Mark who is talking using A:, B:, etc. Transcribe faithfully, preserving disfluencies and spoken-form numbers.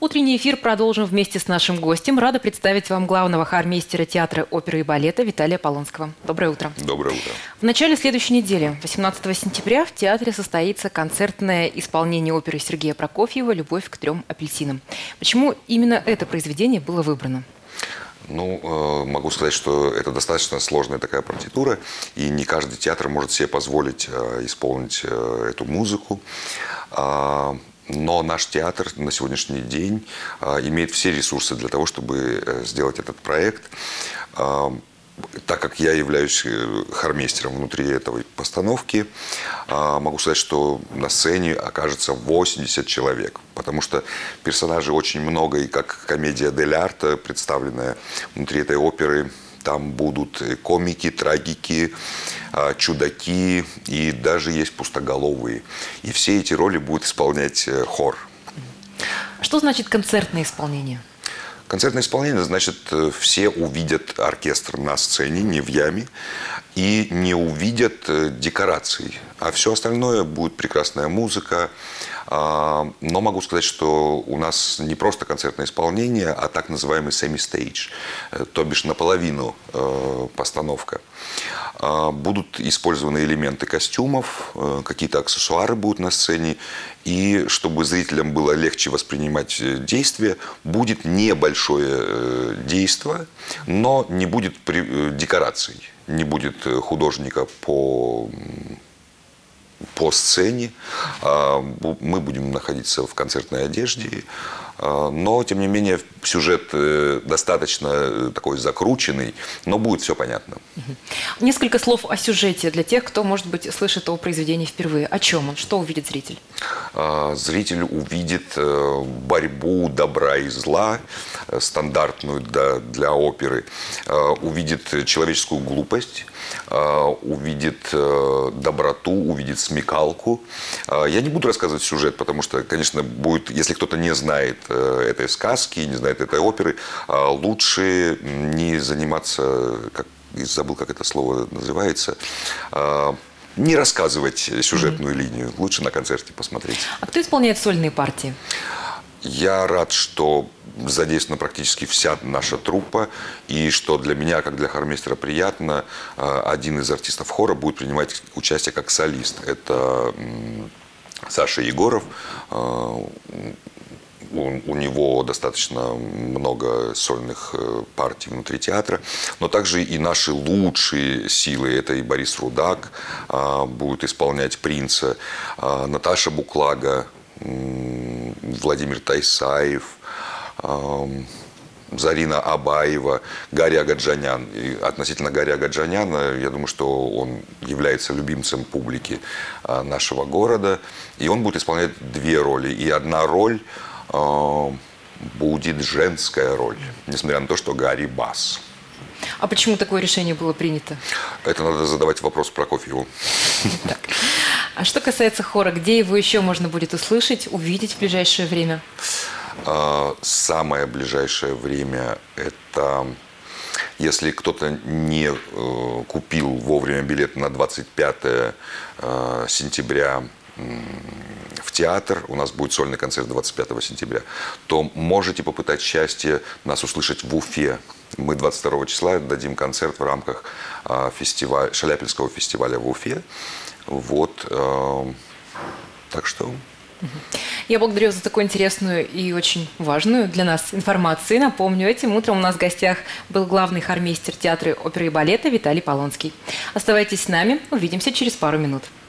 A: Утренний эфир продолжим вместе с нашим гостем. Рада представить вам главного хормейстера театра оперы и балета Виталия Полонского. Доброе утро.
B: Доброе утро.
A: В начале следующей недели, восемнадцатого сентября, в театре состоится концертное исполнение оперы Сергея Прокофьева «Любовь к трем апельсинам». Почему именно это произведение было выбрано?
B: Ну, могу сказать, что это достаточно сложная такая партитура, и не каждый театр может себе позволить исполнить эту музыку. Но наш театр на сегодняшний день имеет все ресурсы для того, чтобы сделать этот проект. Так как я являюсь хормейстером внутри этой постановки, могу сказать, что на сцене окажется восемьдесят человек. Потому что персонажей очень много, и как комедия дель арте, представленная внутри этой оперы, там будут комики, трагики, чудаки и даже есть пустоголовые. И все эти роли будет исполнять хор.
A: Что значит концертное исполнение?
B: Концертное исполнение, значит, все увидят оркестр на сцене, не в яме, и не увидят декораций. А все остальное будет прекрасная музыка. Но могу сказать, что у нас не просто концертное исполнение, а так называемый semi-stage, то бишь наполовину постановка. Будут использованы элементы костюмов, какие-то аксессуары будут на сцене. И чтобы зрителям было легче воспринимать действие, будет небольшое действие, но не будет декораций, не будет художника по... по сцене. Мы будем находиться в концертной одежде, но, тем не менее, сюжет достаточно такой закрученный, но будет все понятно.
A: Несколько слов о сюжете для тех, кто, может быть, слышит о произведении впервые. О чем он? Что увидит зритель?
B: Зритель увидит борьбу добра и зла, стандартную для оперы, увидит человеческую глупость, увидит доброту, увидит смекалку. Я не буду рассказывать сюжет, потому что, конечно, будет, если кто-то не знает этой сказки, не знает этой оперы, лучше не заниматься, как, забыл, как это слово называется, не рассказывать сюжетную mm-hmm. линию. Лучше на концерте посмотреть. А кто исполняет сольные партии? Я рад, что задействована практически вся наша труппа, и что для меня, как для хормейстера, приятно, один из артистов хора будет принимать участие как солист. Это Саша Егоров. У него достаточно много сольных партий внутри театра, но также и наши лучшие силы, это и Борис Рудак будет исполнять принца, Наташа Буклага, Владимир Тайсаев, Зарина Абаева, Гарри Агаджанян. И относительно Гарри Агаджаняна, я думаю, что он является любимцем публики нашего города, и он будет исполнять две роли, и одна роль будет женская роль, несмотря на то, что Гарри бас.
A: А почему такое решение было принято?
B: Это надо задавать вопрос Прокофьеву.
A: Так. А что касается хора, где его еще можно будет услышать, увидеть в ближайшее время?
B: Самое ближайшее время – это если кто-то не купил вовремя билет на двадцать пятое сентября в театр, у нас будет сольный концерт двадцать пятого сентября, то можете попытать счастье нас услышать в Уфе. Мы двадцать второго числа дадим концерт в рамках фестиваля, Шаляпинского фестиваля в Уфе. Вот, так что...
A: Я благодарю за такую интересную и очень важную для нас информацию. Напомню, этим утром у нас в гостях был главный хормейстер театра оперы и балета Виталий Полонский. Оставайтесь с нами, увидимся через пару минут.